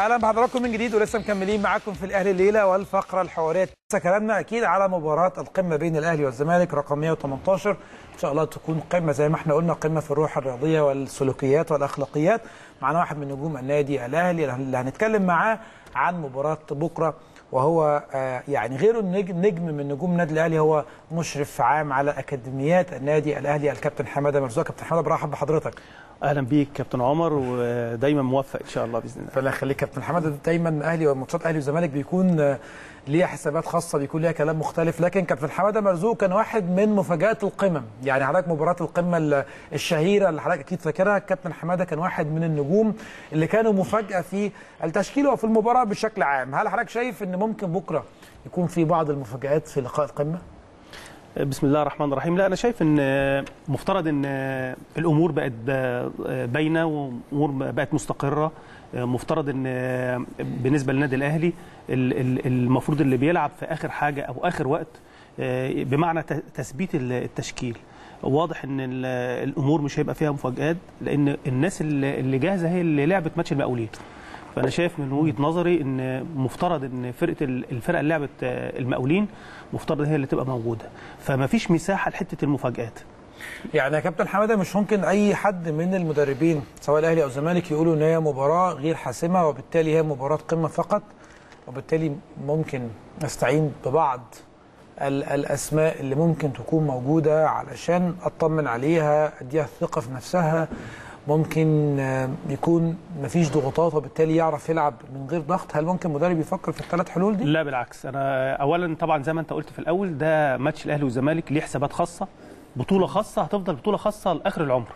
اهلا بحضراتكم من جديد ولسه مكملين معاكم في الاهلي الليله والفقره الحواريه. لسه كلامنا اكيد على مباراه القمه بين الاهلي والزمالك رقم 118. ان شاء الله تكون قمه زي ما احنا قلنا، قمه في الروح الرياضيه والسلوكيات والاخلاقيات. معنا واحد من نجوم النادي الاهلي اللي هنتكلم معاه عن مباراه بكره، وهو يعني غير نجم من نجوم النادي الاهلي، هو مشرف عام على اكاديميات النادي الاهلي الكابتن حماده مرزوق. كابتن حماده برحب بحضرتك. اهلا بيك كابتن عمر، ودايما موفق ان شاء الله باذن الله. الله يخليك كابتن حماده. دايما اهلي وماتشات اهلي والزمالك بيكون ليها حسابات خاصه، بيكون ليها كلام مختلف، لكن كابتن حماده مرزوق كان واحد من مفاجات القمم. يعني حضرتك مباراه القمه الشهيره اللي حضرتك اكيد فاكرها، كابتن حماده كان واحد من النجوم اللي كانوا مفاجاه في التشكيل وفي المباراه بشكل عام. هل حضرتك شايف ان ممكن بكره يكون في بعض المفاجات في لقاء القمه؟ بسم الله الرحمن الرحيم. لا، انا شايف ان مفترض ان الامور بقت باينه وامور بقت مستقره. مفترض ان بالنسبه للنادي الاهلي المفروض اللي بيلعب في اخر حاجه او اخر وقت، بمعنى تثبيت التشكيل. واضح ان الامور مش هيبقى فيها مفاجآت، لان الناس اللي جاهزه هي اللي لعبت ماتش المقاولين. فانا شايف من وجهه نظري ان مفترض ان الفرقه اللي لعبت المقاولين مفترض هي اللي تبقى موجوده، فما فيش مساحه لحته المفاجآت. يعني يا كابتن حماده مش ممكن اي حد من المدربين سواء الاهلي او الزمالك يقولوا ان هي مباراه غير حاسمه وبالتالي هي مباراه قمه فقط، وبالتالي ممكن نستعين ببعض الاسماء اللي ممكن تكون موجوده علشان اطمن عليها، اديها الثقه في نفسها، ممكن يكون مفيش ضغوطات وبالتالي يعرف يلعب من غير ضغط. هل ممكن مدرب يفكر في الثلاث حلول دي؟ لا بالعكس. انا اولا طبعا زي ما انت قلت في الاول، ده ماتش الاهلي والزمالك ليه حسابات خاصه، بطوله خاصه هتفضل بطوله خاصه لاخر العمر.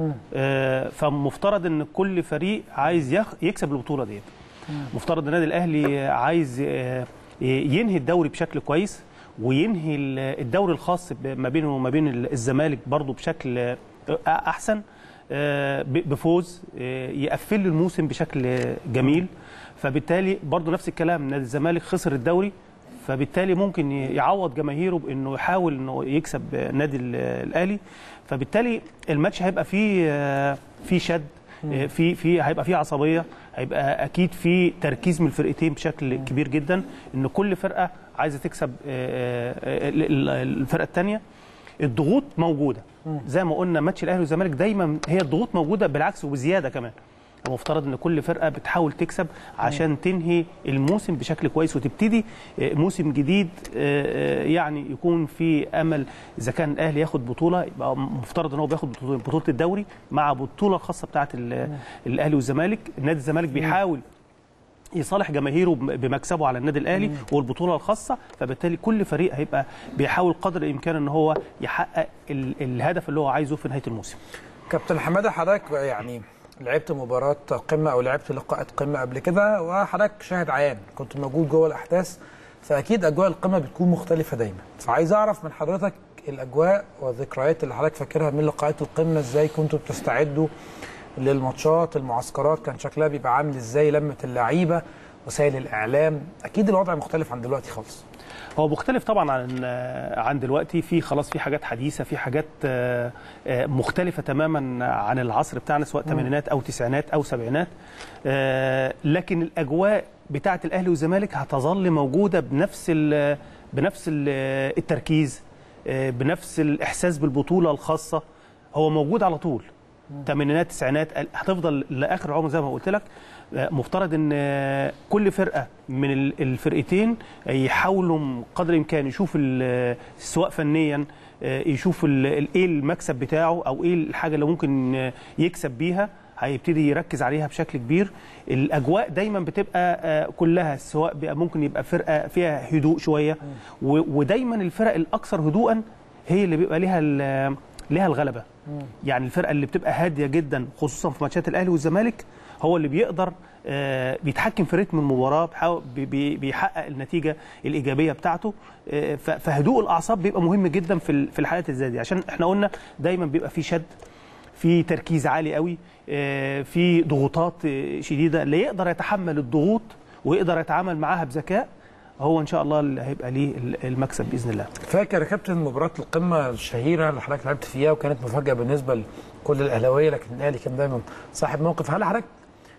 فمفترض ان كل فريق عايز يكسب البطوله ديت. مفترض النادي الاهلي عايز ينهي الدوري بشكل كويس، وينهي الدوري الخاص ما بينه وما بين الزمالك برضه بشكل احسن، بفوز يقفل الموسم بشكل جميل. فبالتالي برضه نفس الكلام، نادي الزمالك خسر الدوري، فبالتالي ممكن يعوض جماهيره بانه يحاول انه يكسب النادي الاهلي. فبالتالي الماتش هيبقى فيه شد، هيبقى فيه عصبيه، هيبقى اكيد فيه تركيز من الفرقتين بشكل كبير جدا، ان كل فرقه عايزه تكسب الفرقه الثانيه. الضغوط موجوده زي ما قلنا، ماتش الاهلي والزمالك دايما هي الضغوط موجوده، بالعكس وبزياده كمان. المفترض ان كل فرقه بتحاول تكسب عشان تنهي الموسم بشكل كويس وتبتدي موسم جديد، يعني يكون في امل. اذا كان الاهلي ياخد بطوله، يبقى مفترض ان هو بياخد بطوله الدوري مع بطوله الخاصه بتاعه الاهلي والزمالك. نادي الزمالك بيحاول يصالح جماهيره بمكسبه على النادي الاهلي والبطوله الخاصه، فبالتالي كل فريق هيبقى بيحاول قدر الامكان ان هو يحقق الهدف اللي هو عايزه في نهايه الموسم. كابتن حماده، حضرتك يعني لعبت مباراه قمه او لعبت لقاءات قمه قبل كده، وحضرتك شاهد عيان كنت موجود جوه الاحداث، فاكيد اجواء القمه بتكون مختلفه دايما. فعايز اعرف من حضرتك الاجواء والذكريات اللي حضرتك فاكرها من لقاءات القمه، ازاي كنتوا بتستعدوا للماتشات، المعسكرات كان شكلها بيبقى عامل ازاي، لمه اللعيبه، وسائل الاعلام، اكيد الوضع مختلف عن دلوقتي خالص. هو مختلف طبعا عن دلوقتي، في خلاص في حاجات حديثه، في حاجات مختلفه تماما عن العصر بتاعنا، سواء ثمانينات او تسعينات او سبعينات. لكن الاجواء بتاعه الاهلي والزمالك هتظل موجوده بنفس التركيز، بنفس الاحساس بالبطوله الخاصه، هو موجود على طول. ثمانينات تسعينات هتفضل لاخر العمر زي ما قلت لك. مفترض ان كل فرقه من الفرقتين يحاولوا قدر الامكان يشوف سواء فنيا، يشوف ايه المكسب بتاعه او ايه الحاجه اللي ممكن يكسب بيها، هيبتدي يركز عليها بشكل كبير. الاجواء دايما بتبقى كلها، سواء ممكن يبقى فرقه فيها هدوء شويه، ودايما الفرق الاكثر هدوءا هي اللي بيبقى ليها الغلبه. يعني الفرقه اللي بتبقى هاديه جدا خصوصا في ماتشات الاهلي والزمالك هو اللي بيقدر بيتحكم في رتم المباراه، بيحقق النتيجه الايجابيه بتاعته. فهدوء الاعصاب بيبقى مهم جدا في الحالات اللي زي دي، عشان احنا قلنا دايما بيبقى في شد، في تركيز عالي قوي، في ضغوطات شديده. اللي يقدر يتحمل الضغوط ويقدر يتعامل معاها بذكاء هو ان شاء الله اللي هيبقى ليه المكسب باذن الله. فاكر يا كابتن مباراه القمه الشهيره اللي حضرتك لعبت فيها وكانت مفاجاه بالنسبه لكل الاهلاويه، لكن الاهلي كان دايما صاحب موقف. هل حضرتك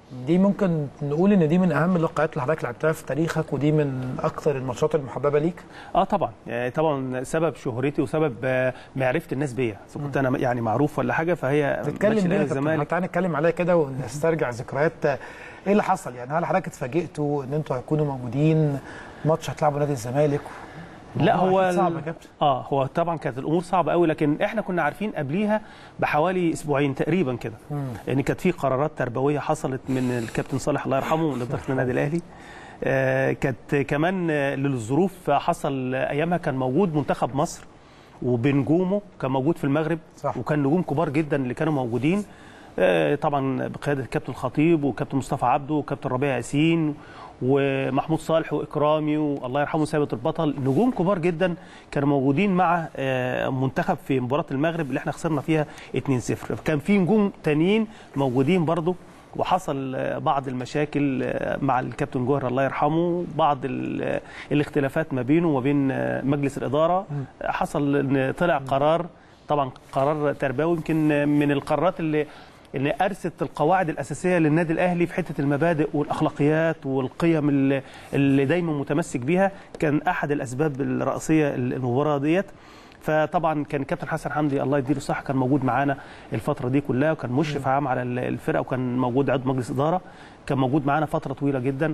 دي ممكن نقول ان دي من اهم اللقاءات اللي حضرتك لعبتها في تاريخك، ودي من اكثر الماتشات المحببه ليك. طبعا طبعا سبب شهرتي وسبب معرفه الناس بيا، اذا كنت انا يعني معروف ولا حاجه، فهي نتكلم بيها الزمالك. تعالى نتكلم عليها كده ونسترجع ذكريات. ايه اللي حصل يعني؟ هل حضرتك اتفاجئتوا ان انتوا هتكونوا موجودين ماتش هتلعبوا نادي الزمالك؟ لا هو صعب يا كابتن. هو طبعا كانت الامور صعبه قوي، لكن احنا كنا عارفين قبليها بحوالي اسبوعين تقريبا كده، يعني كانت في قرارات تربويه حصلت من الكابتن صالح الله يرحمه من اداره النادي الاهلي. كانت كمان للظروف حصل ايامها كان موجود منتخب مصر وبنجومه كان موجود في المغرب. صح. وكان نجوم كبار جدا اللي كانوا موجودين، طبعا بقياده الكابتن الخطيب وكابتن مصطفى عبده وكابتن ربيع ياسين ومحمود صالح واكرامي والله يرحمه ثابت البطل، نجوم كبار جدا كانوا موجودين مع منتخب في مباراه المغرب اللي احنا خسرنا فيها 2-0. كان في نجوم تانيين موجودين برضو، وحصل بعض المشاكل مع الكابتن جوهر الله يرحمه، بعض الاختلافات ما بينه وما بين مجلس الاداره. حصل ان طلع قرار، طبعا قرار تربوي يمكن من القرارات اللي أرست القواعد الأساسية للنادي الأهلي في حتة المبادئ والأخلاقيات والقيم اللي دايما متمسك بيها. كان أحد الأسباب الرئيسية المباراة ديت. فطبعا كان الكابتن حسن حمدي الله يديله الصحة كان موجود معانا الفترة دي كلها، وكان مشرف عام على الفرقة، وكان موجود عضو مجلس إدارة، كان موجود معانا فترة طويلة جدا.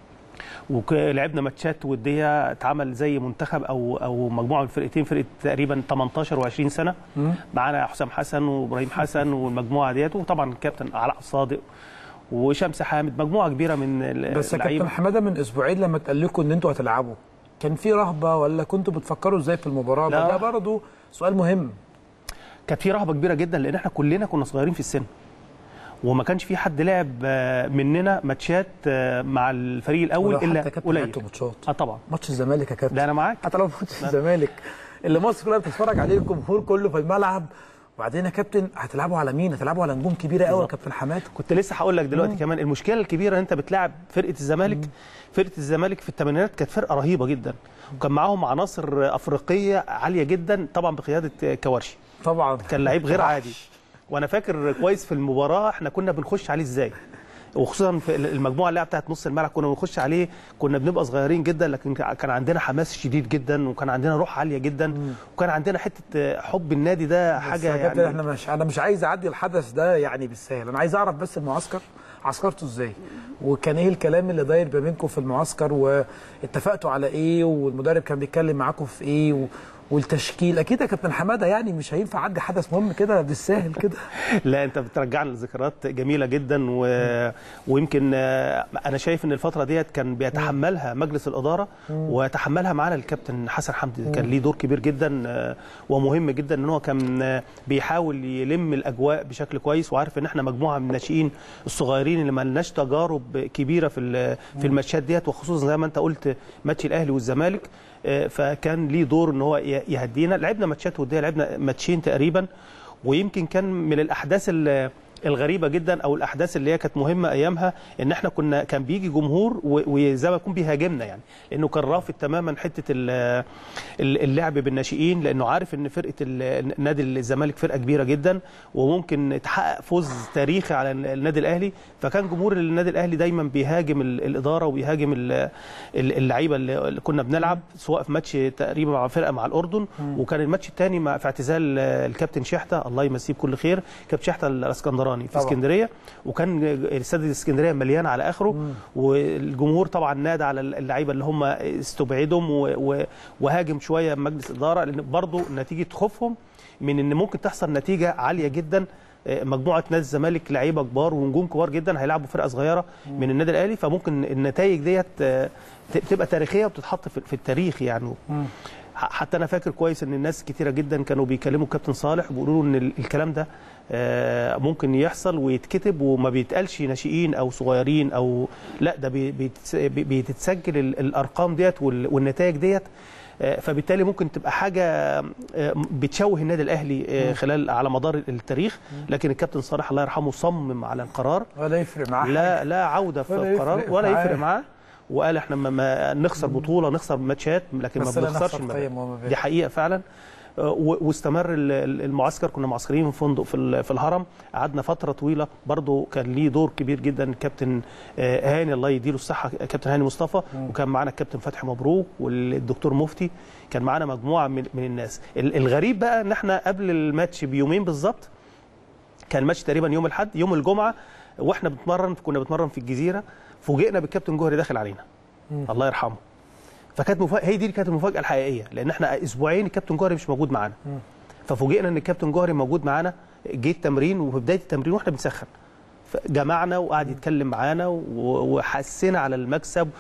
ولعبنا ماتشات وديه اتعمل زي منتخب او مجموعه من الفرقتين، فرقه تقريبا 18 و20 سنه. معانا حسام حسن وابراهيم حسن والمجموعه ديت، وطبعا الكابتن علاء الصادق وشمس حامد، مجموعه كبيره من اللعيبه. بس يا كابتن حماده، من اسبوعين لما اتقال لكم ان انتوا هتلعبوا، كان في رهبه ولا كنتوا بتفكروا ازاي في المباراه؟ ده برضه سؤال مهم. كانت في رهبه كبيره جدا لان احنا كلنا كنا صغيرين في السن، وما كانش في حد لعب مننا ماتشات مع الفريق الاول الا قليل. طبعا ماتش الزمالك يا كابتن، لا انا معاك، حتى لو ماتش الزمالك اللي مصر كلها بتتفرج عليه، الجمهور كله في الملعب، وبعدين يا كابتن هتلعبوا على مين؟ هتلعبوا على نجوم كبيره قوي يا كابتن حماده. كنت لسه هقول لك دلوقتي كمان المشكله الكبيره ان انت بتلعب فرقه الزمالك. فرقه الزمالك في الثمانينات كانت فرقه رهيبه جدا، وكان معاهم عناصر افريقيه عاليه جدا، طبعا بقياده كوارشي. طبعا كان لعيب غير عادي. وانا فاكر كويس في المباراه احنا كنا بنخش عليه ازاي، وخصوصا في المجموعه اللي بتاعت نص الملعب كنا بنخش عليه، كنا بنبقى صغيرين جدا لكن كان عندنا حماس شديد جدا، وكان عندنا روح عاليه جدا، وكان عندنا حته حب النادي ده حاجه يعني. انا مش عايز اعدي الحدث ده يعني بالسهل، انا عايز اعرف بس المعسكر عسكرته ازاي، وكان ايه الكلام اللي داير ما بينكم في المعسكر، واتفقتوا على ايه، والمدرب كان بيتكلم معاكم في ايه، والتشكيل. اكيد يا كابتن حماده يعني مش هينفع اعدي حدث مهم كده بالساهل كده. لا انت بترجعنا لذكريات جميله جدا، ويمكن انا شايف ان الفتره ديت كان بيتحملها مجلس الاداره ويتحملها معانا الكابتن حسن حمدي. كان ليه دور كبير جدا ومهم جدا، ان هو كان بيحاول يلم الاجواء بشكل كويس، وعارف ان احنا مجموعه من الناشئين الصغيرين اللي ما لناش تجارب كبيره في الماتشات ديت، وخصوصا زي ما انت قلت ماتش الاهلي والزمالك. فكان ليه دور ان هو يهدينا. لعبنا ماتشات وديه، لعبنا ماتشين تقريبا، ويمكن كان من الاحداث الغريبه جدا او الاحداث اللي هي كانت مهمه ايامها ان احنا كان بيجي جمهور وزي ما يكون بيهاجمنا، يعني لانه كان رافض تماما حته اللعب بالناشئين، لانه عارف ان فرقه نادي الزمالك فرقه كبيره جدا وممكن تحقق فوز تاريخي على النادي الاهلي. فكان جمهور النادي الاهلي دايما بيهاجم الاداره وبيهاجم اللعيبه اللي كنا بنلعب، سواء في ماتش تقريبا مع فرقه مع الاردن، وكان الماتش الثاني في اعتزال الكابتن شحته الله يمسيه بكل خير، كابتن شحته الاسكندراني في اسكندريه، وكان استاد الاسكندريه مليان على اخره، والجمهور طبعا نادى على اللعيبه اللي هم استبعدهم وهاجم شويه مجلس الاداره، لان برضه نتيجه خوفهم من ان ممكن تحصل نتيجه عاليه جدا. مجموعه نادي الزمالك لعيبه كبار ونجوم كبار جدا هيلعبوا فرقه صغيره من النادي الاهلي، فممكن النتائج ديت تبقى تاريخيه وبتتحط في التاريخ يعني. حتى انا فاكر كويس ان الناس كتيره جدا كانوا بيكلموا الكابتن صالح بيقولوا له ان الكلام ده ممكن يحصل ويتكتب وما بيتقالش ناشئين او صغيرين او لا، ده بيتسجل الارقام ديت والنتائج ديت، فبالتالي ممكن تبقى حاجه بتشوه النادي الاهلي خلال على مدار التاريخ. لكن الكابتن صالح الله يرحمه صمم على القرار، ولا يفرق معاه، لا عوده في القرار ولا يفرق معاه، وقال احنا ما نخسر بطوله نخسر ماتشات لكن ما بنخسرش. دي حقيقه فعلا. واستمر المعسكر. كنا معسكرين في فندق في الهرم، قعدنا فتره طويله. برضو كان ليه دور كبير جدا الكابتن هاني الله يديله الصحه، كابتن هاني مصطفى، وكان معانا الكابتن فتحي مبروك والدكتور مفتي، كان معانا مجموعه من الناس. الغريب بقى ان احنا قبل الماتش بيومين بالظبط، كان الماتش تقريبا يوم الاحد، يوم الجمعه واحنا كنا بنتمرن في الجزيره، فوجئنا بالكابتن جوهري داخل علينا الله يرحمه. فكانت هي دي كانت المفاجاه الحقيقيه، لان احنا اسبوعين الكابتن جوهري مش موجود معانا. ففوجئنا ان الكابتن جوهري موجود معانا. جه التمرين، وفي بدايه التمرين واحنا بنسخن جمعنا وقعد يتكلم معانا وحسنا على المكسب،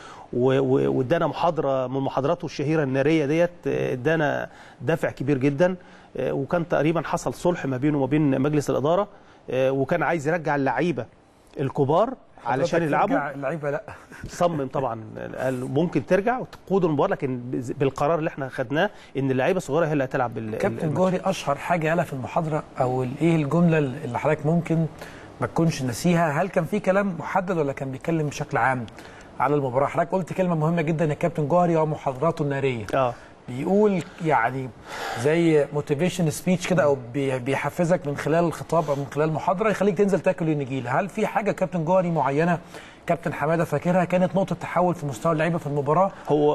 وادانا محاضره من محاضراته الشهيره الناريه ديت، ادانا دافع كبير جدا. وكان تقريبا حصل صلح ما بينه وما بين مجلس الاداره، وكان عايز يرجع اللعيبه الكبار علشان يلعبوا. اللعيبه لا، صمم طبعا، قال ممكن ترجع وتقود المباراه، لكن بالقرار اللي احنا خدناه ان اللعيبه الصغيره هي اللي هتلعب. كابتن جوهري اشهر حاجه قالها في المحاضره، او ايه الجمله اللي حضرتك ممكن ما تكونش ناسيها؟ هل كان في كلام محدد ولا كان بيتكلم بشكل عام على المباراه؟ حضرتك قلت كلمه مهمه جدا يا كابتن جوهري، ومحاضراته الناريه. بيقول يعني زي موتيفيشن سبيتش كده، او بيحفزك من خلال الخطاب او من خلال المحاضره، يخليك تنزل تاكل النجيله. هل في حاجه كابتن جوهري معينه كابتن حماده فاكرها كانت نقطه تحول في مستوى اللعيبه في المباراه،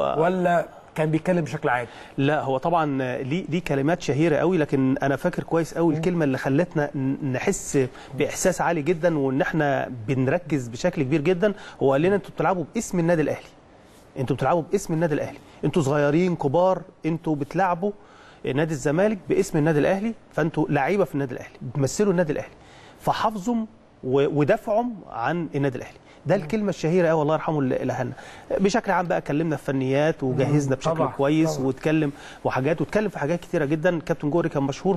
ولا كان بيتكلم بشكل عام؟ لا، هو طبعا ليه كلمات شهيره قوي، لكن انا فاكر كويس قوي الكلمه اللي خلتنا نحس باحساس عالي جدا، وان احنا بنركز بشكل كبير جدا. هو قال لنا انتوا بتلعبوا باسم النادي الاهلي، انتوا بتلعبوا باسم النادي الاهلي، انتوا صغيرين كبار، انتوا بتلعبوا نادي الزمالك باسم النادي الاهلي، فانتوا لعيبه في النادي الاهلي، بتمثلوا النادي الاهلي، فحافظوا ودافعوا عن النادي الاهلي. ده الكلمه الشهيره قوي الله يرحمه اللي قالها لنا. بشكل عام بقى اتكلمنا في فنيات وجهزنا بشكل طبعا كويس طبعا. واتكلم في حاجات كتيره جدا. كابتن جوهري كان مشهور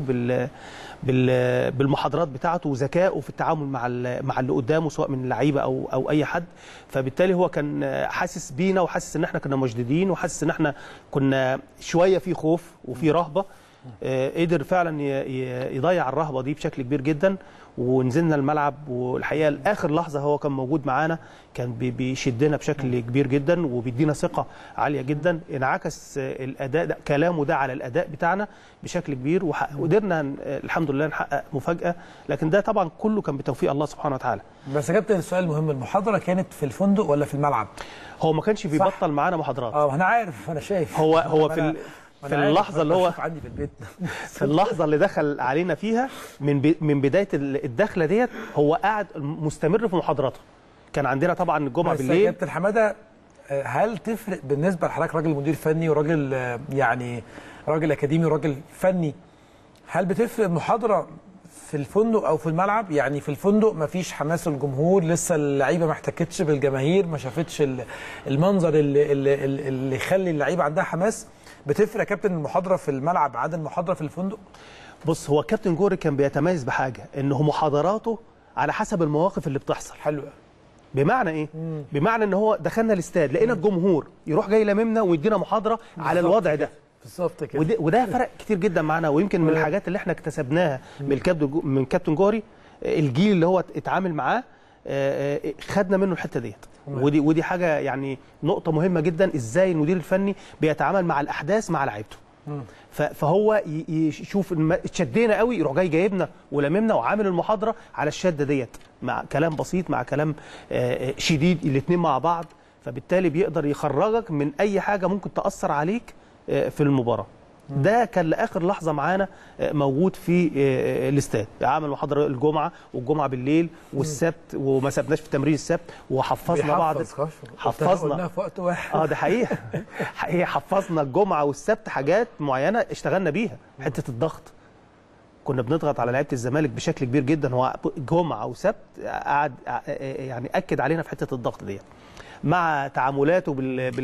بالمحاضرات بتاعته وذكائه في التعامل مع اللي قدامه، سواء من اللعيبه او اي حد. فبالتالي هو كان حاسس بينا، وحاسس ان احنا كنا مجددين، وحاسس ان احنا كنا شويه في خوف وفي رهبه. قدر فعلا يضيع الرهبه دي بشكل كبير جدا، ونزلنا الملعب. والحقيقه لاخر لحظه هو كان موجود معانا، كان بيشدنا بشكل كبير جدا وبيدينا ثقه عاليه جدا. انعكس الاداء ده، كلامه ده، على الاداء بتاعنا بشكل كبير، وقدرنا الحمد لله نحقق مفاجاه. لكن ده طبعا كله كان بتوفيق الله سبحانه وتعالى. بس يا كابتن السؤال المهم، المحاضره كانت في الفندق ولا في الملعب؟ هو ما كانش بيبطل معانا محاضرات. انا عارف، انا شايف. هو في اللحظه اللي هو عندي في البيت في اللحظه اللي دخل علينا فيها، من بدايه الدخله ديت هو قاعد مستمر في محاضراته. كان عندنا طبعا الجمعه بالليل. يا كابتن حماده، هل تفرق بالنسبه لحضرتك راجل مدير فني وراجل يعني راجل اكاديمي وراجل فني، هل بتفرق المحاضره في الفندق او في الملعب؟ يعني في الفندق مفيش حماس الجمهور، لسه اللعيبه ما احتكتش بالجماهير، ما شافتش المنظر اللي يخلي اللعيبه عندها حماس. بتفرق يا كابتن المحاضره في الملعب عن المحاضره في الفندق؟ بص، هو كابتن جوهري كان بيتميز بحاجه، انه محاضراته على حسب المواقف اللي بتحصل. حلو. بمعنى ايه؟ بمعنى ان هو دخلنا الاستاد لقينا الجمهور يروح جاي لممنا ويدينا محاضره على الوضع ده بالظبط كده. وده فرق كتير جدا معانا. ويمكن من الحاجات اللي احنا اكتسبناها من كابتن جوهري، الجيل اللي هو اتعامل معاه، خدنا منه الحته ديت. ودي حاجه يعني نقطه مهمه جدا، ازاي المدير الفني بيتعامل مع الاحداث مع لعيبته. فهو يشوف اتشدينا قوي، يروح جاي جايبنا ولممنا وعامل المحاضره على الشده ديت، مع كلام بسيط مع كلام شديد، الاثنين مع بعض. فبالتالي بيقدر يخرجك من اي حاجه ممكن تاثر عليك في المباراه. ده كان لاخر لحظه معانا موجود في الاستاد. عمل محاضره الجمعه والجمعه بالليل والسبت، وما سبناش في تمرين السبت، وحفظنا بعض. حفظنا في وقت واحد. ده حقيقه. حفظنا الجمعه والسبت حاجات معينه اشتغلنا بيها. حته الضغط، كنا بنضغط على لعيبه الزمالك بشكل كبير جدا. هو جمعه وسبت قعد يعني اكد علينا في حته الضغط ديت، مع تعاملاته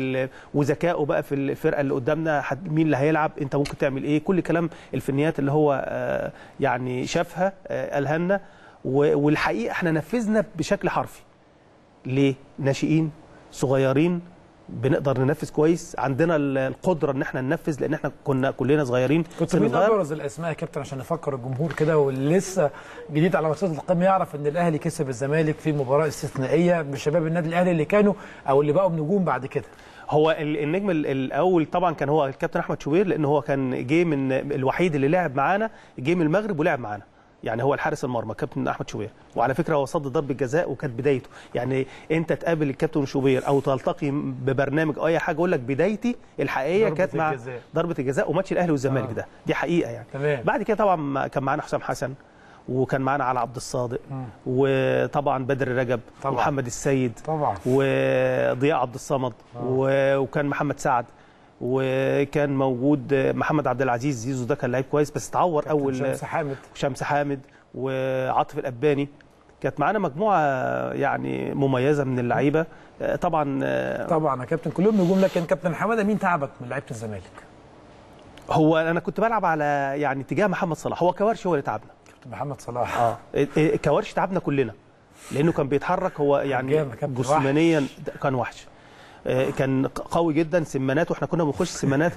وذكائه بقى في الفرقه اللي قدامنا، مين اللي هيلعب، انت ممكن تعمل ايه، كل كلام الفنيات اللي هو يعني شافها قالها لنا. والحقيقه احنا نفذنا بشكل حرفي. ليه؟ ناشئين صغيرين بنقدر ننفذ كويس، عندنا القدره ان احنا ننفذ، لان احنا كنا كلنا صغيرين. كنت مين ابرز الاسماء يا كابتن عشان نفكر الجمهور كده، واللي لسه جديد على ماتشات القمه يعرف ان الاهلي كسب الزمالك في مباراه استثنائيه بشباب النادي الاهلي اللي كانوا او اللي بقوا نجوم بعد كده؟ هو النجم الاول طبعا كان هو الكابتن احمد شوبير، لان هو كان جه من الوحيد اللي لعب معانا، جه من المغرب ولعب معانا، يعني هو الحارس المرمى كابتن احمد شوبير. وعلى فكره هو صد ضربه جزاء وكانت بدايته، يعني انت تقابل الكابتن شوبير او تلتقي ببرنامج او اي حاجه يقول لك بدايتي الحقيقيه كانت مع ضربه الجزاء وماتش الاهلي والزمالك ده، دي حقيقه يعني. تمام. بعد كده طبعا كان معانا حسام حسن، وكان معانا علي عبد الصادق، وطبعا بدر رجب، ومحمد السيد طبعا، وضياء عبد الصمد، وكان محمد سعد، وكان موجود محمد عبد العزيز زيزو، ده كان لعيب كويس بس اتعور اول. شمس حامد وعاطف الأباني. كانت معانا مجموعه يعني مميزه من اللعيبه. طبعا يا كابتن كلهم نجوم، لكن كابتن حماده مين تعبك من لعيبه الزمالك؟ هو انا كنت بلعب على يعني اتجاه محمد صلاح، هو كوارش هو اللي تعبنا. كابتن محمد صلاح كوارش تعبنا كلنا، لانه كان بيتحرك هو يعني جسمانيا كان وحش. كان قوي جدا، سماناته احنا كنا بنخش سماناته.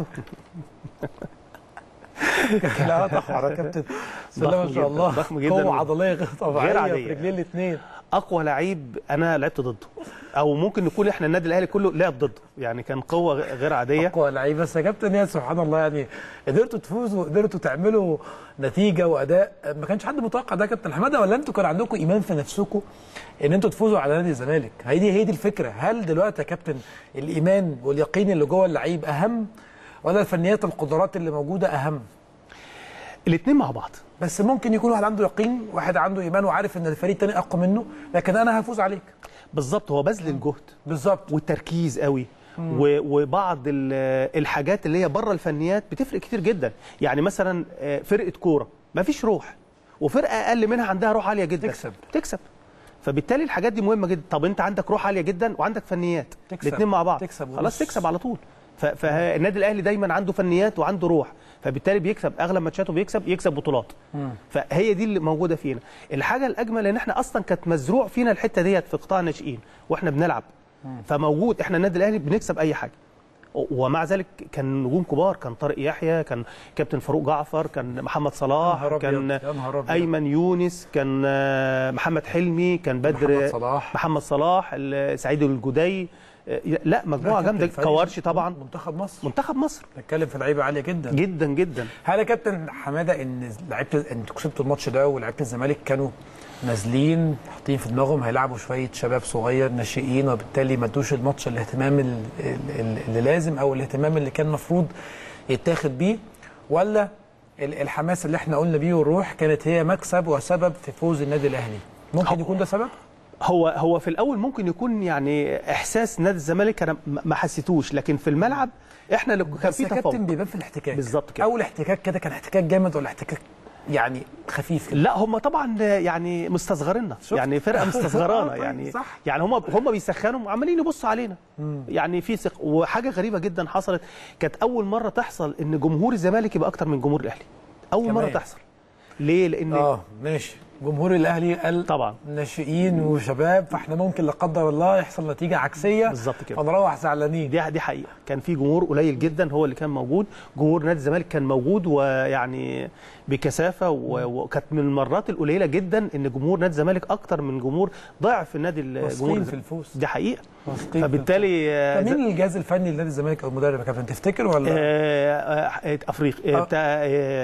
لا طبعا يا كابتن ما شاء الله، ضخم جدا، قوه عضليه غير طبيعيه غير عاديه في رجلين الاثنين. اقوى لعيب انا لعبت ضده، او ممكن نكون احنا النادي الاهلي كله لعب ضده، يعني كان قوه غير عاديه. اقوى لعيب. بس يا كابتن يا سبحان الله، يعني قدرتوا تفوزوا، قدرتوا تعملوا نتيجه واداء ما كانش حد متوقع ده يا كابتن حماده، ولا انتوا كان عندكم ايمان في نفسكم ان انتوا تفوزوا على نادي الزمالك؟ هي دي الفكره. هل دلوقتي يا كابتن الايمان واليقين اللي جوه اللعيب اهم، ولا الفنيات القدرات اللي موجوده اهم؟ الاثنين مع بعض. بس ممكن يكون واحد عنده يقين، واحد عنده ايمان وعارف ان الفريق الثاني اقوى منه، لكن انا هفوز عليك. بالظبط، هو بذل الجهد بالظبط والتركيز قوي. وبعض الحاجات اللي هي بره الفنيات بتفرق كتير جدا. يعني مثلا فرقه كوره ما فيش روح، وفرقه اقل منها عندها روح عاليه جدا تكسب. فبالتالي الحاجات دي مهمه جدا. طب انت عندك روح عاليه جدا وعندك فنيات، الاثنين مع بعض خلاص تكسب على طول. فالنادي الاهلي دايما عنده فنيات وعنده روح، فبالتالي بيكسب اغلب ماتشاته، يكسب بطولات. فهي دي اللي موجوده فينا. الحاجه الاجمل ان احنا اصلا كانت مزروع فينا الحته ديت في قطاع الناشئين واحنا بنلعب، فموجود احنا النادي الاهلي بنكسب اي حاجه. ومع ذلك كان نجوم كبار، كان طارق يحيى، كان كابتن فاروق جعفر، كان محمد صلاح، كان ايمن يونس، كان محمد حلمي، كان بدر محمد صلاح، سعيد الجدي. لا مجموعه جامده. كوارشي طبعا، منتخب مصر نتكلم في لعيبه عاليه جدا جدا جدا. هل يا كابتن حماده ان لعيبه انتوا كسبتوا الماتش ده ولعيبه الزمالك كانوا نازلين حاطين في دماغهم هيلعبوا شويه شباب صغير ناشئين، وبالتالي ما ادوش الماتش الاهتمام اللي لازم او الاهتمام اللي كان المفروض يتاخد بيه، ولا الحماس اللي احنا قلنا بيه والروح كانت هي مكسب وسبب في فوز النادي الاهلي؟ ممكن يكون ده سبب؟ هو في الاول ممكن يكون يعني احساس نادي الزمالك انا ما حسيتوش، لكن في الملعب احنا اللي كان في تفاوض. كابتن بيبان في الاحتكاك بالظبط كده. اول احتكاك كده كان احتكاك جامد ولا احتكاك يعني خفيف كده؟ لا هم طبعا يعني مستصغريننا، يعني فرقه مستصغرانا. يعني صح. يعني هم بيسخنوا وعمالين يبصوا علينا. يعني في ثقه. وحاجه غريبه جدا حصلت، كانت اول مره تحصل ان جمهور الزمالك يبقى اكتر من جمهور الاهلي. اول مره تحصل. ليه؟ لان ماشي، جمهور الاهلي قال طبعا ناشئين وشباب، فاحنا ممكن لا قدر الله يحصل نتيجه عكسيه بالظبط كده فنروح زعلانين. دي حقيقه. كان في جمهور قليل جدا هو اللي كان موجود. جمهور نادي الزمالك كان موجود ويعني بكثافه، وكانت من المرات القليله جدا ان جمهور نادي الزمالك اكتر من جمهور ضعف النادي الجمهور في الفوز. دي حقيقه. فبالتالي مين الجهاز الفني لنادي الزمالك او المدرب يا كابتن تفتكر؟ ولا افريقي بتاع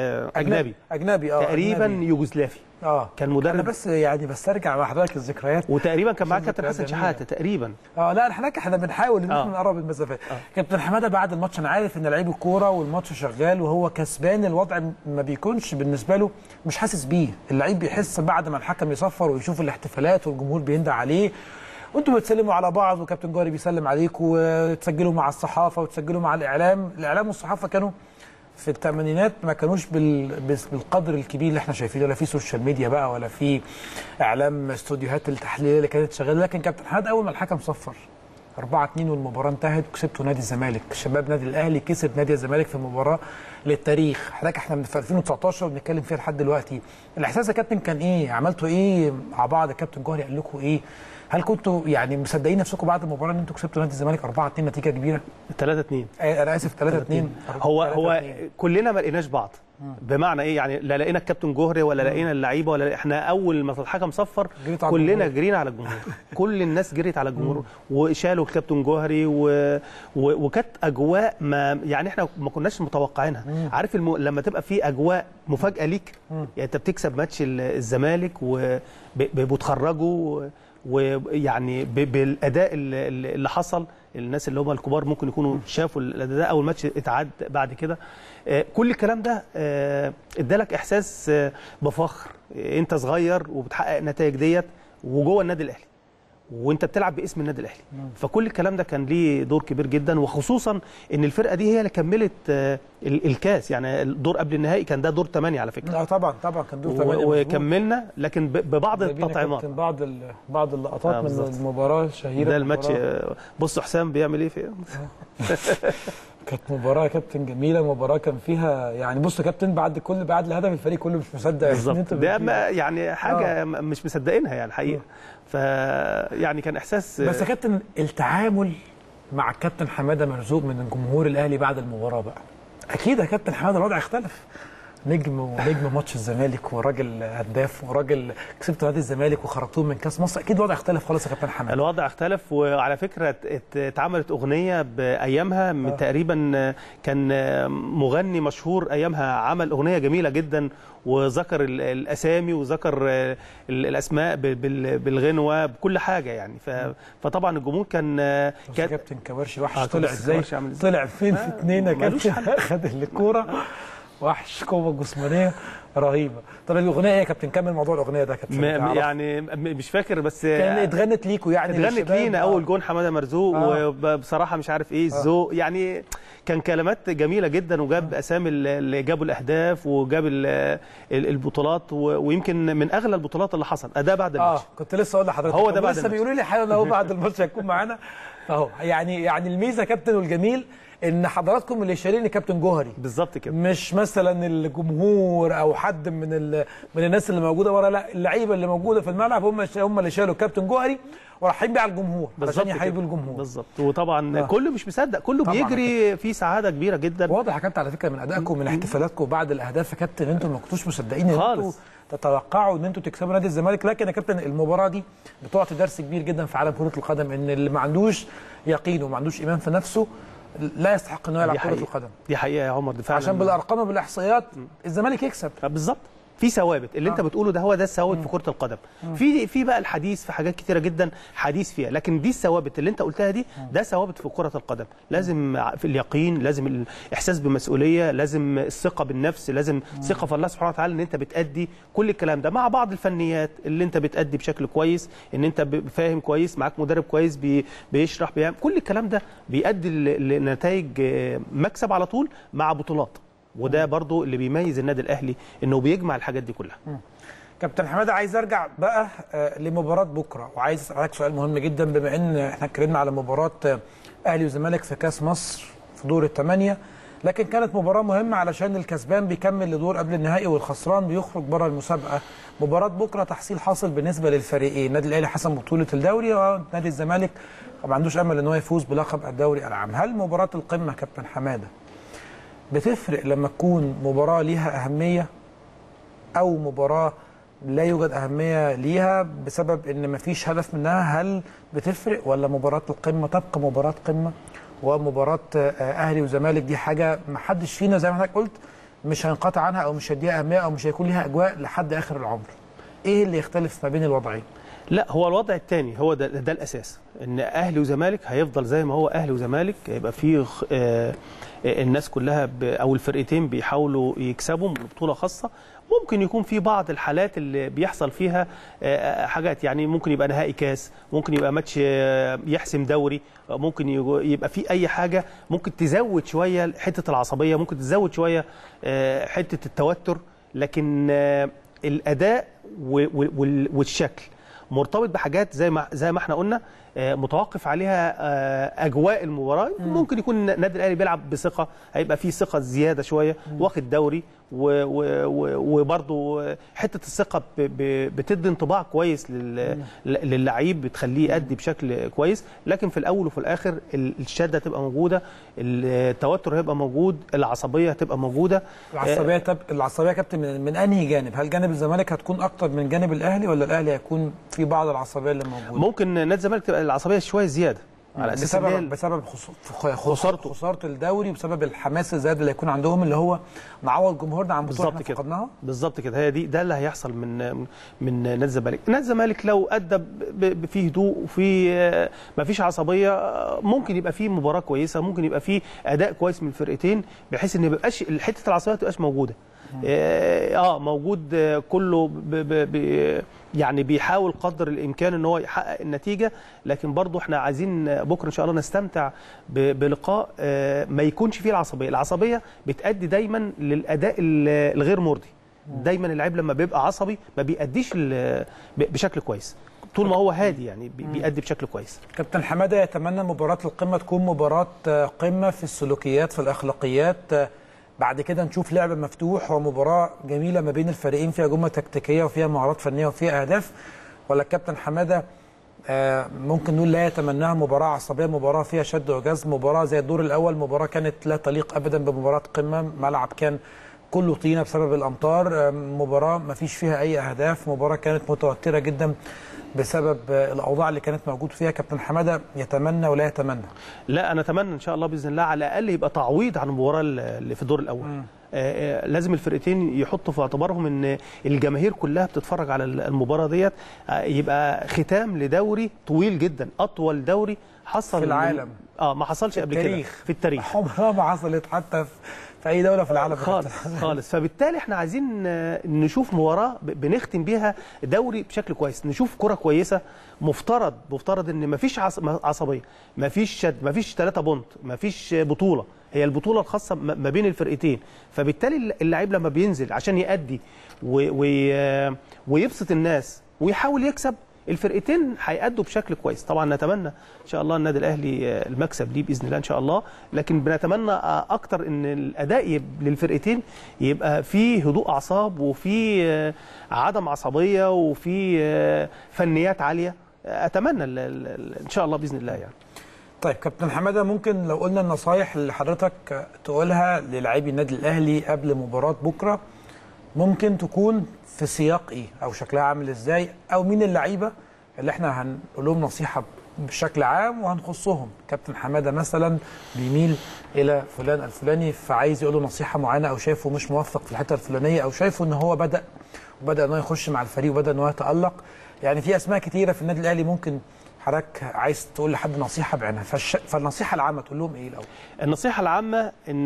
اجنبي تقريبا يوغوسلافي. كان مدرب. انا بس يعني بسترجع مع حضرتك الذكريات، وتقريبا كان معاه كابتن حسن شحاته تقريبا. لا احنا بنحاول ان احنا نقرب المسافات. كابتن حماده بعد الماتش، انا عارف ان لعيب الكوره والماتش شغال وهو كسبان، الوضع ما بيكونش بالنسبه له مش حاسس بيه. اللعيب بيحس بعد ما الحكم يصفر ويشوف الاحتفالات والجمهور بيندى عليه وانتوا بتسلموا على بعض وكابتن جاري بيسلم عليكم وتسجلوا مع الصحافه وتسجلوا مع الاعلام والصحافه كانوا في الثمانينات ما كانوش بالقدر الكبير اللي احنا شايفينه، لا في سوشيال ميديا بقى ولا في اعلام استوديوهات التحليل اللي كانت شغاله. لكن كابتن حماد اول ما الحكم صفر 4-2 والمباراه انتهت وكسبتوا نادي الزمالك، شباب نادي الاهلي كسب نادي الزمالك في مباراه للتاريخ. حضرتك احنا في 2019 وبنتكلم فيها لحد دلوقتي. الاحساس يا كابتن كان ايه؟ عملتوا ايه مع بعض؟ الكابتن جوهري قال لكم ايه؟ هل كنتوا يعني مصدقين نفسكم بعد المباراه ان انتوا كسبتوا نادي الزمالك 4-2 نتيجه كبيره؟ 3-2 انا اسف 3-2. هو كلنا ما لقيناش بعض، بمعنى ايه؟ يعني لا لقينا الكابتن جوهري ولا لقينا اللعيبه ولا احنا اول ما الحكم صفر كلنا جرينا على الجمهور. كل الناس جريت على الجمهور وشالوا الكابتن جوهري وكانت اجواء ما يعني احنا ما كناش متوقعينها. عارف لما تبقى في اجواء مفاجاه ليك، يعني انت بتكسب ماتش الزمالك وبتخرجوا ويعني بالاداء اللي حصل. الناس اللي هم الكبار ممكن يكونوا شافوا الاداء ده اول ماتش اتعاد بعد كده. كل الكلام ده ادالك احساس بفخر، انت صغير وبتحقق النتائج ديت وجوه النادي الاهلي وانت بتلعب باسم النادي الاهلي. فكل الكلام ده كان ليه دور كبير جدا، وخصوصا ان الفرقه دي هي اللي كملت الكاس. يعني الدور قبل النهائي كان ده دور 8 على فكره. طبعا كان دور 8 وكملنا لكن ببعض التطعيمات، بعض اللقطات من المباراه الشهيره ده الماتش. بصوا حسام بيعمل ايه فيها. كانت مباراه يا كابتن جميله، مباراه كان فيها يعني بص يا كابتن بعد الهدف الفريق كله مش مصدق بالظبط. ده يعني حاجه مش مصدقينها يعني الحقيقه. فيعني كان احساس. بس يا كابتن التعامل مع الكابتن حماده مرزوق من الجمهور الاهلي بعد المباراه بقى، اكيد يا كابتن حماده الوضع اختلف. نجم ماتش الزمالك وراجل هداف وراجل كسبت نادي الزمالك وخرجتوه من كاس مصر، اكيد الوضع اختلف خالص يا كابتن حماده. الوضع اختلف، وعلى فكره اتعملت اغنيه بايامها من تقريبا كان مغني مشهور ايامها عمل اغنيه جميله جدا وذكر الاسامي وذكر الاسماء بالغنوه بكل حاجه يعني. فطبعا الجمهور كان كابتن كوارشي وحش طلع ازاي؟ طلع فين في اتنين يا كابتن خد الكوره وحش قوه جسمانيه رهيبه. طب الاغنيه ايه يا كابتن؟ كمل موضوع الاغنيه ده يا كابتن. يعني مش فاكر بس كان اتغنت ليكوا يعني اتغنت لينا اول جون حماده مرزوق. وبصراحه مش عارف ايه الذوق يعني كان كلمات جميله جدا وجاب اسامي اللي جابوا الاهداف وجاب البطولات ويمكن من اغلى البطولات اللي حصل اداء بعد الماتش. كنت لسه اقول لحضرتك هو ده بعد لسه بيقولوا لي حالا اهو بعد الماتش هيكون معانا اهو. يعني الميزه يا كابتن والجميل ان حضراتكم اللي شايلين كابتن جوهري بالظبط كده، مش مثلا الجمهور او حد من الناس اللي موجوده ورا، لا اللعيبه اللي موجوده في الملعب هم اللي شالوا كابتن جوهري ورايحين بيه على الجمهور عشان يحيوا الجمهور. بالظبط. وطبعا كله مش مصدق، كله بيجري في سعاده كبيره جدا. واضح يا كابتن على فكره من ادائكم من احتفالاتكم بعد الاهداف يا كابتن انتم ما كنتوش مصدقين ان انتم تتوقعوا ان انتم تكسبوا نادي الزمالك. لكن يا كابتن المباراه دي بتعطي درس كبير جدا في عالم كره القدم، ان اللي ما عندوش يقين وما عندوش ايمان في نفسه لا يستحق انه يلعب كره القدم. دي حقيقه يا عمر، دي فعلا عشان بالارقام وبالاحصائيات الزمالك يكسب. بالظبط. في ثوابت اللي انت بتقوله ده هو ده الثوابت في كره القدم. في بقى الحديث في حاجات كتيره جدا حديث فيها، لكن دي الثوابت اللي انت قلتها دي ده ثوابت في كره القدم. لازم في اليقين، لازم الاحساس بمسؤوليه، لازم الثقه بالنفس، لازم ثقه في الله سبحانه وتعالى ان انت بتادي كل الكلام ده مع بعض الفنيات اللي انت بتادي بشكل كويس، ان انت فاهم كويس، معاك مدرب كويس بيشرح بيعمل كل الكلام ده بيؤدي لنتائج مكسب على طول مع بطولات. وده برضو اللي بيميز النادي الاهلي انه بيجمع الحاجات دي كلها. كابتن حماده عايز ارجع بقى لمباراه بكره، وعايز اسالك سؤال مهم جدا بما ان احنا اتكلمنا على مباراه اهلي وزمالك في كاس مصر في دور الثمانيه، لكن كانت مباراه مهمه علشان الكسبان بيكمل لدور قبل النهائي والخسران بيخرج بره المسابقه. مباراه بكره تحصيل حاصل بالنسبه للفريقين، النادي الاهلي حسم بطوله الدوري ونادي الزمالك ما عندوش امل ان هو يفوز بلقب الدوري العام. هل مباراه القمه كابتن حماده بتفرق لما تكون مباراة ليها أهمية أو مباراة لا يوجد أهمية ليها بسبب إن مفيش هدف منها؟ هل بتفرق ولا مباراة القمة تبقى مباراة قمة؟ ومباراة أهلي وزمالك دي حاجة محدش فينا زي ما حضرتك قلت مش هينقطع عنها أو مش هيديها أهمية أو مش هيكون ليها أجواء لحد آخر العمر. إيه اللي يختلف ما بين الوضعين؟ لا، هو الوضع الثاني هو ده الاساس، ان اهلي وزمالك هيفضل زي ما هو اهلي وزمالك، هيبقى فيه الناس كلها او الفرقتين بيحاولوا يكسبوا بطوله خاصه. ممكن يكون في بعض الحالات اللي بيحصل فيها حاجات، يعني ممكن يبقى نهائي كاس، ممكن يبقى ماتش يحسم دوري، ممكن يبقى في اي حاجه ممكن تزود شويه حته العصبيه، ممكن تزود شويه حته التوتر. لكن الاداء والشكل مرتبط بحاجات زي ما احنا قلنا، متوقف عليها اجواء المباراه. ممكن يكون النادي الاهلي بيلعب بثقه، هيبقى فيه ثقه زياده شويه، واخد دوري، وبرضه حته الثقه بتدي انطباع كويس للعيب، بتخليه يأدي بشكل كويس. لكن في الاول وفي الاخر الشده هتبقى موجوده، التوتر هيبقى موجود، العصبيه هتبقى موجوده. العصبيه يا كابتن من انهي جانب؟ هل جانب الزمالك هتكون اكتر من جانب الاهلي، ولا الاهلي هيكون في بعض العصبيه اللي موجوده؟ ممكن نادي الزمالك تبقى العصبيه شويه زياده على اساس بسبب خسارته الدوري، وبسبب الحماس الزايد اللي هيكون عندهم، اللي هو نعوض جمهورنا عن بطوله احنا فقدناها. بالظبط كده، هي ده اللي هيحصل من نادي الزمالك. نادي الزمالك لو ادى في هدوء وفي ما فيش عصبيه، ممكن يبقى في مباراه كويسه، ممكن يبقى في اداء كويس من الفرقتين، بحيث ان ما يبقاش حته العصبيه ما تبقاش موجوده. موجود كله يعني بيحاول قدر الامكان ان هو يحقق النتيجه، لكن برضو احنا عايزين بكره ان شاء الله نستمتع بلقاء ما يكونش فيه العصبيه بتؤدي دايما للاداء الغير مرضي. دايما اللعيب لما بيبقى عصبي ما بيأديش بشكل كويس، طول ما هو هادي يعني بيأدي بشكل كويس. كابتن حماده يتمنى مباراه القمه تكون مباراه قمه في السلوكيات، في الاخلاقيات، بعد كده نشوف لعب مفتوح ومباراه جميله ما بين الفريقين فيها جمله تكتيكيه وفيها مهارات فنيه وفيها اهداف، ولا الكابتن حماده ممكن نقول لا يتمناها مباراه عصبيه، مباراه فيها شد وجذب، مباراه زي الدور الاول، مباراه كانت لا تليق ابدا بمباراه قمه، ملعب كان كله طينه بسبب الامطار، مباراه ما فيش فيها اي اهداف، مباراه كانت متوتره جدا بسبب الاوضاع اللي كانت موجود فيها. كابتن حماده يتمنى ولا يتمنى؟ لا، انا اتمنى ان شاء الله باذن الله على الاقل يبقى تعويض عن المباراه اللي في الدور الاول. لازم الفرقتين يحطوا في اعتبارهم ان الجماهير كلها بتتفرج على المباراه ديت، يبقى ختام لدوري طويل جدا، اطول دوري حصل في العالم. ما حصلش قبل كده في التاريخ، عمرها ما حصلت حتى في اي دوله في العالم خالص. فبالتالي احنا عايزين نشوف مباراه بنختم بيها دوري بشكل كويس، نشوف كره كويسه. مفترض ان مفيش عصبيه، مفيش شد، مفيش 3 بونت، مفيش بطوله، هي البطوله الخاصه ما بين الفرقتين. فبالتالي اللاعب لما بينزل عشان يأدي ويبسط الناس ويحاول يكسب، الفرقتين هيأدوا بشكل كويس. طبعا نتمنى ان شاء الله النادي الاهلي المكسب ليه باذن الله ان شاء الله، لكن بنتمنى اكتر ان الاداء للفرقتين يبقى فيه هدوء اعصاب، وفي عدم عصبيه، وفي فنيات عاليه. اتمنى ان شاء الله باذن الله يعني. طيب كابتن حماده، ممكن لو قلنا النصايح اللي حضرتك تقولها للاعبي النادي الاهلي قبل مباراه بكره، ممكن تكون في سياق ايه، او شكلها عامل ازاي، او مين اللعيبه اللي احنا هنقول لهم نصيحه بشكل عام وهنخصهم؟ كابتن حماده مثلا بيميل الى فلان الفلاني، فعايز يقول له نصيحه معينه، او شايفه مش موفق في الحته الفلانيه، او شايفه ان هو بدا ان هو يخش مع الفريق وبدا ان هو يتالق. يعني في اسماء كتيره في النادي الاهلي، ممكن حضرتك عايز تقول لحد نصيحه بعينها، فالنصيحه العامه تقول لهم ايه الاول؟ النصيحه العامه ان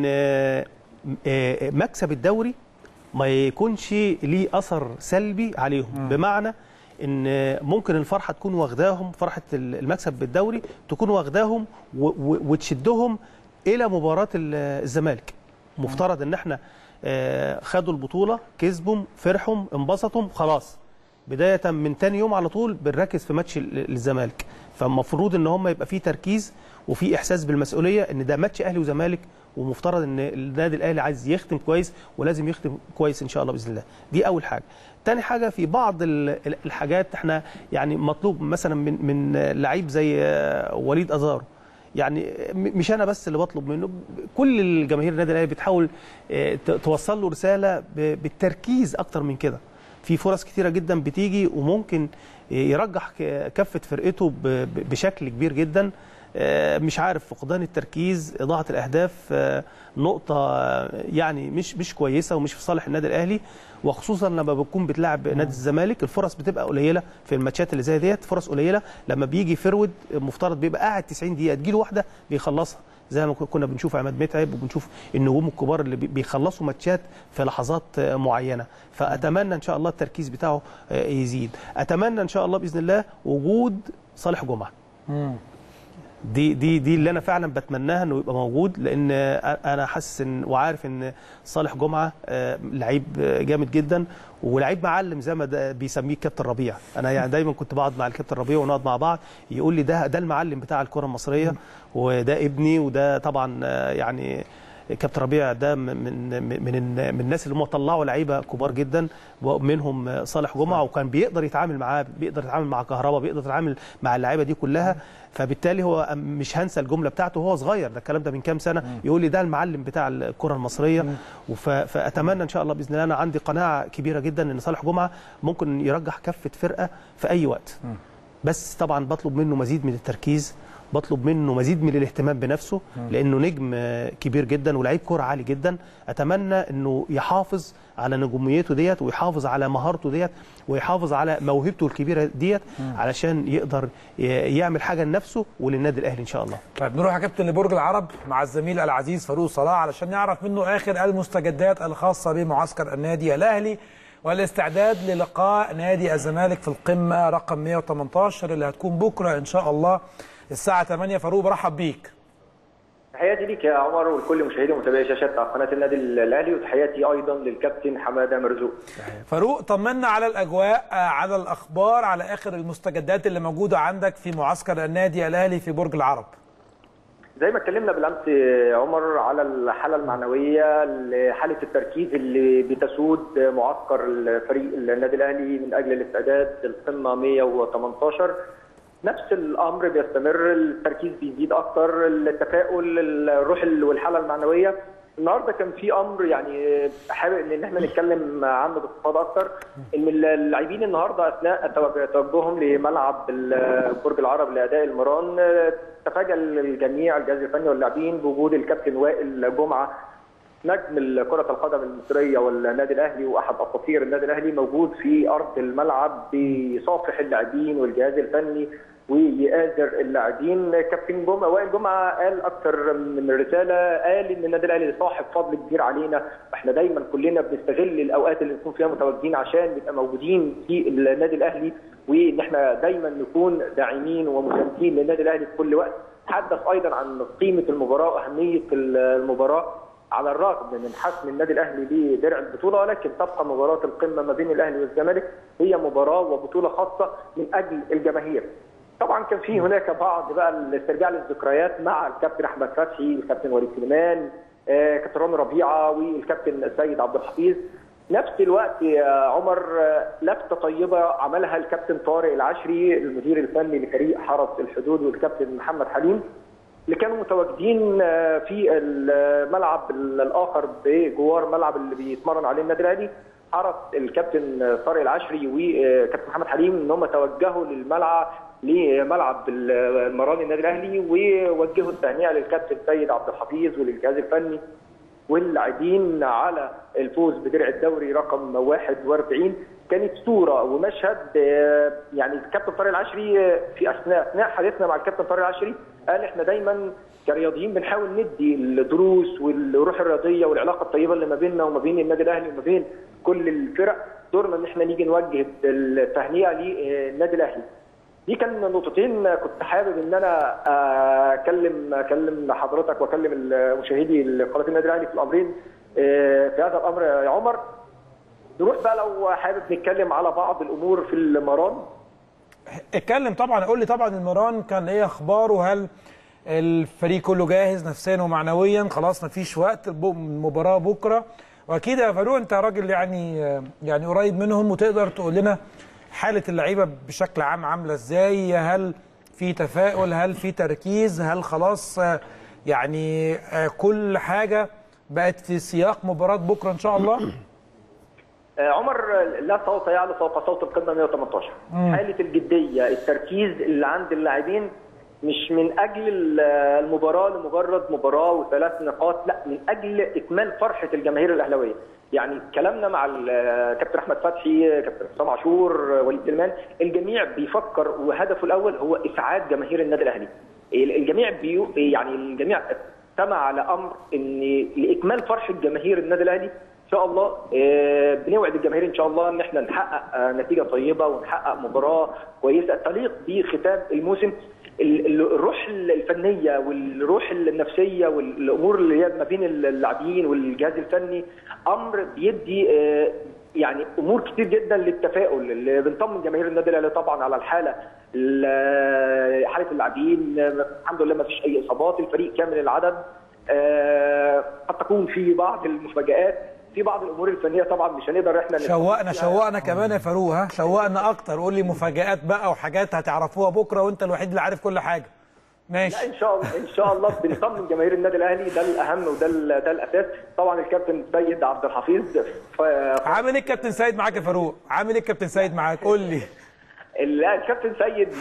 مكسب الدوري ما يكونش ليه اثر سلبي عليهم. بمعنى ان ممكن الفرحه تكون واخداهم، فرحه المكسب بالدوري تكون واخداهم وتشدهم الى مباراه الزمالك. مفترض ان احنا خدوا البطوله، كسبوا، فرحوا، انبسطوا، خلاص بدايه من تاني يوم على طول بنركز في ماتش الزمالك. فالمفروض ان هم يبقى فيه تركيز وفي احساس بالمسؤوليه ان ده ماتش اهلي وزمالك، ومفترض ان النادي الاهلي عايز يختم كويس، ولازم يختم كويس ان شاء الله باذن الله. دي اول حاجه. تاني حاجه، في بعض الحاجات احنا يعني مطلوب مثلا من لعيب زي وليد ازارو، يعني مش انا بس اللي بطلب منه، كل الجماهير النادي الاهلي بتحاول توصل له رساله بالتركيز اكتر من كده. في فرص كتيره جدا بتيجي وممكن يرجح كفه فرقته بشكل كبير جدا. مش عارف، فقدان التركيز، اضاعه الاهداف، نقطه يعني مش كويسه ومش في صالح النادي الاهلي، وخصوصا لما بتكون بتلعب نادي الزمالك الفرص بتبقى قليله في الماتشات اللي زي ديت، فرص قليله. لما بيجي فرود مفترض بيبقى قاعد 90 دقيقه تجيله واحده بيخلصها، زي ما كنا بنشوف عماد متعب وبنشوف النجوم الكبار اللي بيخلصوا ماتشات في لحظات معينه. فاتمنى ان شاء الله التركيز بتاعه يزيد. اتمنى ان شاء الله باذن الله وجود صالح جمعه. دي اللي انا فعلا بتمناها انه يبقى موجود، لان انا حاسس ان وعارف ان صالح جمعه لعيب جامد جدا ولعيب معلم زي ما بيسميه الكابتن ربيع. انا يعني دايما كنت بقعد مع الكابتن ربيع ونقعد مع بعض يقول لي ده المعلم بتاع الكره المصريه وده ابني، وده طبعا يعني كابتن ربيع ده من الناس اللي هم طلعوا لعيبه كبار جدا ومنهم صالح جمعه، وكان بيقدر يتعامل معاه، بيقدر يتعامل مع كهربا، بيقدر يتعامل مع اللعيبه دي كلها. فبالتالي هو مش هنسى الجمله بتاعته وهو صغير، ده الكلام ده من كام سنه، يقول لي ده المعلم بتاع الكره المصريه. فاتمنى ان شاء الله باذن الله، انا عندي قناعه كبيره جدا ان صالح جمعه ممكن يرجح كفه فرقه في اي وقت. بس طبعا بطلب منه مزيد من التركيز، بطلب منه مزيد من الاهتمام بنفسه، لانه نجم كبير جدا ولاعيب كوره عالي جدا. اتمنى انه يحافظ على نجوميته ديت، ويحافظ على مهارته ديت، ويحافظ على موهبته الكبيره ديت، علشان يقدر يعمل حاجه لنفسه وللنادي الاهلي ان شاء الله. طيب نروح يا كابتن لبرج العرب مع الزميل العزيز فاروق صلاح علشان نعرف منه اخر المستجدات الخاصه بمعسكر النادي الاهلي والاستعداد للقاء نادي الزمالك في القمه رقم 118 اللي هتكون بكره ان شاء الله الساعه 8. فاروق برحب بيك. تحياتي ليك يا عمر ولكل مشاهدي ومتابعي شاشات قناه النادي الاهلي، وتحياتي ايضا للكابتن حماده مرزوق. فاروق طمنا على الاجواء، على الاخبار، على اخر المستجدات اللي موجوده عندك في معسكر النادي الاهلي في برج العرب. زي ما اتكلمنا بالامس عمر على الحاله المعنويه، حاله التركيز اللي بتسود معسكر الفريق النادي الاهلي من اجل الاستعداد للقمه 118. نفس الامر بيستمر، التركيز بيزيد اكتر، التفاؤل، الروح والحاله المعنويه. النهارده كان في امر يعني حابب ان احنا نتكلم عنه باستفاضه اكتر، ان اللاعبين النهارده اثناء توجههم لملعب برج العرب لاداء المران تفاجأ الجميع الجهاز الفني واللاعبين بوجود الكابتن وائل جمعه نجم كرة القدم المصرية والنادي الأهلي وأحد أساطير النادي الأهلي موجود في أرض الملعب بيصافح اللاعبين والجهاز الفني ويآزر اللاعبين. كابتن جمعة وائل جمعة قال أكثر من رسالة، قال إن النادي الأهلي صاحب فضل كبير علينا، إحنا دايما كلنا بنستغل الأوقات اللي نكون فيها متواجدين عشان نبقى موجودين في النادي الأهلي، وإن إحنا دايما نكون داعمين ومساندين للنادي الأهلي في كل وقت. تحدث أيضا عن قيمة المباراة وأهمية المباراة على الرغم من حسم النادي الاهلي لدرع البطوله، ولكن تبقى مباراه القمه ما بين الاهلي والزمالك هي مباراه وبطوله خاصه من اجل الجماهير. طبعا كان في هناك بعض بقى الاسترجاع للذكريات مع الكابتن احمد فتحي، الكابتن وليد سليمان، كابتن رامي ربيعه والكابتن السيد عبد الحفيظ. نفس الوقت يا عمر لفته طيبه عملها الكابتن طارق العشري المدير الفني لفريق حرس الحدود والكابتن محمد حليم اللي كانوا متواجدين في الملعب الاخر بجوار ملعب اللي بيتمرن عليه النادي الاهلي. حرص الكابتن طارق العشري وكابتن محمد حليم ان هم توجهوا لملعب المران النادي الاهلي ووجهوا التهنئه للكابتن سيد عبد الحفيظ وللجهاز الفني واللاعبين على الفوز بدرع الدوري رقم 41. كانت صوره ومشهد يعني الكابتن طارق العشري في اثناء حديثنا مع الكابتن طارق العشري قال احنا دايما كرياضيين بنحاول ندي الدروس والروح الرياضيه والعلاقه الطيبه اللي ما بيننا وما بين النادي الاهلي وما بين كل الفرق، دورنا ان احنا نيجي نوجه التهنئه للنادي الاهلي. دي كان نقطتين كنت حابب ان انا اكلم حضرتك واكلم المشاهدي قناه النادي الاهلي في الامرين في هذا الامر يا عمر. نروح بقى لو حابب نتكلم على بعض الامور في المران. اتكلم طبعا، قول لي طبعا المران كان ايه اخباره؟ هل الفريق كله جاهز نفسيا ومعنويا؟ خلاص مفيش وقت، المباراه بكره، واكيد يا فاروق انت راجل يعني قريب منهم وتقدر تقول لنا حاله اللعيبه بشكل عام عامله ازاي؟ هل في تفاؤل؟ هل في تركيز؟ هل خلاص يعني كل حاجه بقت في سياق مباراه بكره ان شاء الله؟ عمر لا صوت يعلو فوق صوت القمه 118. حاله الجديه، التركيز اللي عند اللاعبين مش من اجل المباراه لمجرد مباراه وثلاث نقاط، لا، من اجل اكمال فرحه الجماهير الاهلاويه. يعني كلامنا مع الكابتن احمد فتحي، كابتن حسام عاشور، وليد سليمان، الجميع بيفكر وهدفه الاول هو اسعاد جماهير النادي الاهلي. الجميع يعني الجميع اجتمع على امر ان لاكمال فرحه جماهير النادي الاهلي ان شاء الله بنوعد الجماهير ان شاء الله ان احنا نحقق نتيجه طيبه ونحقق مباراه كويسه تليق بختام الموسم. الروح الفنيه والروح النفسيه والامور اللي هي ما بين اللاعبين والجهاز الفني امر بيدي يعني امور كتير جدا للتفاؤل. اللي بنطمن جماهير النادي الاهلي طبعا على حاله اللاعبين، الحمد لله ما فيش اي اصابات، الفريق كامل العدد. قد تكون في بعض المفاجآت، في بعض الامور الفنيه طبعا مش هنقدر احنا شوقنا كمان يا فاروق. ها شوقنا اكتر، قول لي مفاجآت بقى وحاجات هتعرفوها بكره وانت الوحيد اللي عارف كل حاجه. ماشي. لا ان شاء الله بنطمن جماهير النادي الاهلي، ده الاهم ده الاساس. طبعا الكابتن سيد عبد الحفيظ عامل ايه الكابتن سيد معاك يا فاروق؟ عامل ايه الكابتن سيد معاك؟ قول لي. لا الكابتن سيد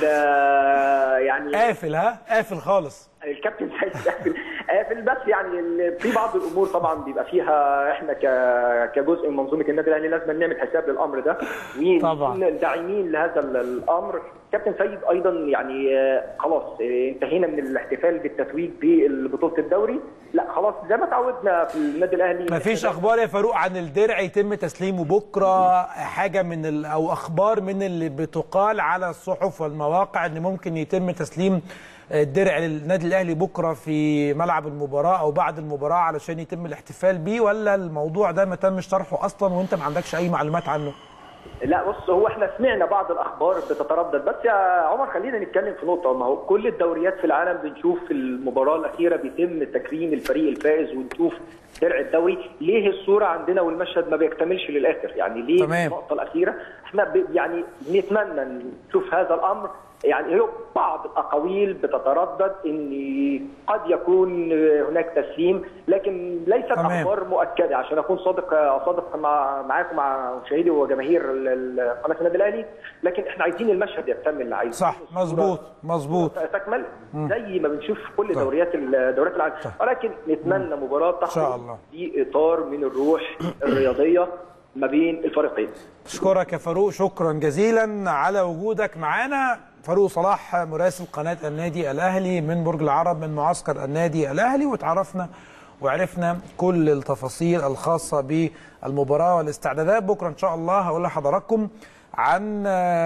يعني قافل خالص. الكابتن سيد قافل بس يعني في بعض الامور طبعا بيبقى فيها احنا كجزء من منظومه النادي الاهلي لازم نعمل حساب للامر ده ونكون داعمين لهذا الامر. كابتن سيد ايضا يعني خلاص انتهينا من الاحتفال بالتتويج ببطوله الدوري، لا خلاص زي ما تعودنا في النادي الاهلي. مفيش اخبار يا فاروق عن الدرع يتم تسليمه بكره؟ حاجه من او اخبار من اللي بتقال على الصحف والمواقع ان ممكن يتم تسليم الدرع للنادي الاهلي بكره في ملعب المباراه او بعد المباراه علشان يتم الاحتفال بيه، ولا الموضوع ده ما تمش طرحه اصلا وانت ما عندكش اي معلومات عنه؟ لا بص، هو احنا سمعنا بعض الاخبار بتتردد، بس يا عمر خلينا نتكلم في نقطه. ما هو كل الدوريات في العالم بنشوف في المباراه الاخيره بيتم تكريم الفريق الفايز ونشوف درع الدوري. ليه الصوره عندنا والمشهد ما بيكتملش للاخر؟ يعني ليه النقطه الاخيره؟ احنا يعني نتمنى نشوف هذا الامر. يعني بعض الاقاويل بتتردد ان قد يكون هناك تسليم، لكن ليست اخبار مؤكده عشان اكون صادق معاكم مع مشاهدي وجماهير قناه النادي الاهلي. لكن احنا عايزين المشهد يكتمل، عايزين صح مظبوط تكمل زي ما بنشوف في كل دوريات العالم، ولكن نتمنى مباراه تخرج في اطار من الروح الرياضيه ما بين الفريقين. اشكرك يا فاروق، شكرا جزيلا على وجودك معانا. فاروق صلاح مراسل قناه النادي الاهلي من برج العرب من معسكر النادي الاهلي، وتعرفنا وعرفنا كل التفاصيل الخاصه بالمباراه والاستعدادات. بكره ان شاء الله هقول لحضراتكم عن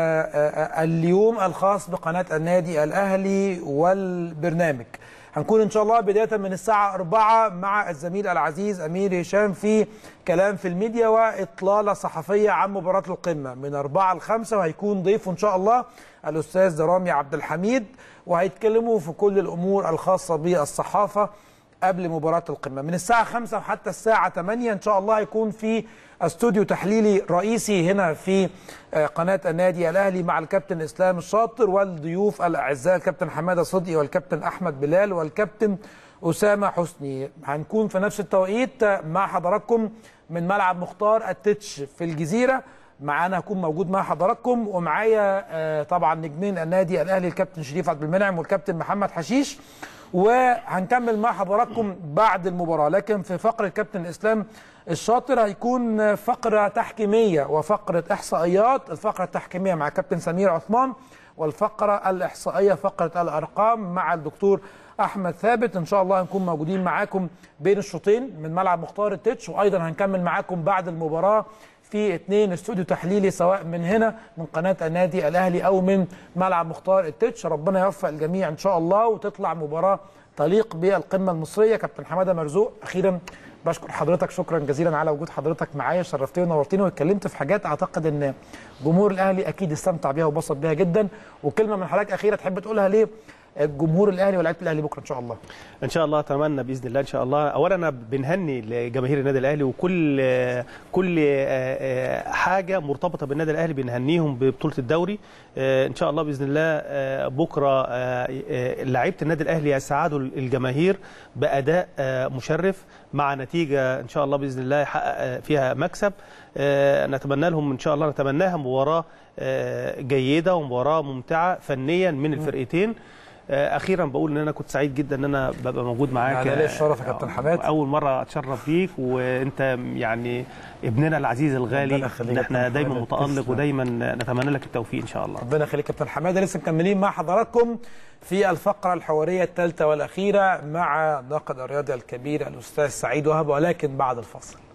اليوم الخاص بقناه النادي الاهلي والبرنامج. هنكون ان شاء الله بدايه من الساعه 4 مع الزميل العزيز امير هشام في كلام في الميديا واطلاله صحفيه عن مباراه القمه من 4 ل 5، وهيكون ضيفه ان شاء الله الاستاذ رامي عبد الحميد، وهيتكلموا في كل الامور الخاصه بالصحافه قبل مباراه القمه. من الساعه 5 وحتى الساعه 8 ان شاء الله هيكون في استوديو تحليلي رئيسي هنا في قناه النادي الاهلي مع الكابتن اسلام الشاطر والضيوف الاعزاء الكابتن حماده صدقي والكابتن احمد بلال والكابتن اسامه حسني. هنكون في نفس التوقيت مع حضراتكم من ملعب مختار التتش في الجزيره. معانا هكون موجود مع حضراتكم، ومعايا طبعا نجمين النادي الاهلي الكابتن شريف عبد المنعم والكابتن محمد حشيش، وهنكمل مع حضراتكم بعد المباراه. لكن في فقره الكابتن اسلام الشاطر هيكون فقره تحكيميه وفقره احصائيات. الفقره التحكيميه مع كابتن سمير عثمان، والفقره الاحصائيه فقره الارقام مع الدكتور احمد ثابت. ان شاء الله هنكون موجودين معاكم بين الشوطين من ملعب مختار التتش، وايضا هنكمل معاكم بعد المباراه في 2 استوديو تحليلي سواء من هنا من قناه النادي الاهلي او من ملعب مختار التتش. ربنا يوفق الجميع ان شاء الله وتطلع مباراه تليق بالقمه المصريه. كابتن حماده مرزوق، اخيرا بشكر حضرتك شكرا جزيلا على وجود حضرتك معايا، شرفتني ونورتني واتكلمت في حاجات اعتقد ان جمهور الاهلي اكيد استمتع بيها وبسط بيها جدا. وكلمه من حضرتك اخيره تحب تقولها ليه الجمهور الاهلي ولاعيبه الاهلي بكره ان شاء الله؟ ان شاء الله اتمنى باذن الله ان شاء الله. اولا بنهني لجماهير النادي الاهلي وكل حاجه مرتبطه بالنادي الاهلي بنهنيهم ببطوله الدوري. ان شاء الله باذن الله بكره لعيبه النادي الاهلي يسعدوا الجماهير باداء مشرف مع نتيجه ان شاء الله باذن الله يحقق فيها مكسب. نتمنى لهم ان شاء الله، نتمناها مباراه جيده ومباراه ممتعه فنيا من الفرقتين. اخيرا بقول ان انا كنت سعيد جدا ان انا ببقى موجود معاك. انا ليا الشرف يا كابتن حماد، اول مره اتشرف بيك، وانت يعني ابننا العزيز الغالي. احنا دايما متالق ودايما نتمنى لك التوفيق ان شاء الله. ربنا يخليك كابتن حماده. لسه مكملين مع حضراتكم في الفقره الحواريه الثالثه والاخيره مع الناقد الرياضي الكبير الاستاذ سعيد وهب، ولكن بعد الفاصل.